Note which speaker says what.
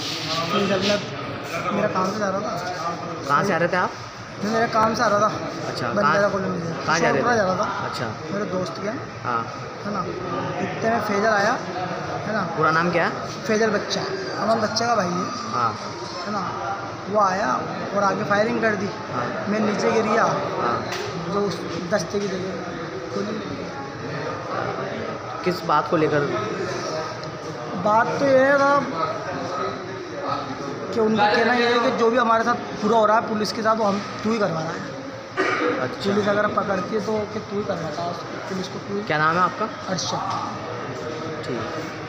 Speaker 1: फिर जब मैं मेरा काम से जा रहा था।
Speaker 2: कहाँ से आ रहे थे आप?
Speaker 1: मैं मेरे काम से आ रहा था।
Speaker 2: अच्छा,
Speaker 1: बंजारा कॉलोनी से।
Speaker 2: कहाँ जा रहे थे?
Speaker 1: जा रहा था।
Speaker 2: अच्छा,
Speaker 1: मेरे दोस्त के,
Speaker 2: हाँ।
Speaker 1: है ना, इतने में फैजल आया, है ना।
Speaker 2: पूरा नाम क्या है?
Speaker 1: फैजल बच्चा, अमन बच्चा का भाई है,
Speaker 2: हाँ
Speaker 1: है ना। वो आया और आगे फायरिंग कर दी।
Speaker 2: हाँ
Speaker 1: मैं नीचे गिर गया,
Speaker 2: हाँ।
Speaker 1: जो उस दस्ते की जगह गोली।
Speaker 2: किस बात को लेकर?
Speaker 1: बात तो ये है साहब कि उनका कहना ये है कि जो भी हमारे साथ पूरा हो रहा है पुलिस के साथ, वो तू ही करवा रहा है।
Speaker 2: अच्छा,
Speaker 1: पुलिस अगर पकड़ती है तो कि तू ही करवाता है, पुलिस को तू ही।
Speaker 2: क्या नाम है आपका?
Speaker 1: अर्शद।
Speaker 2: ठीक है।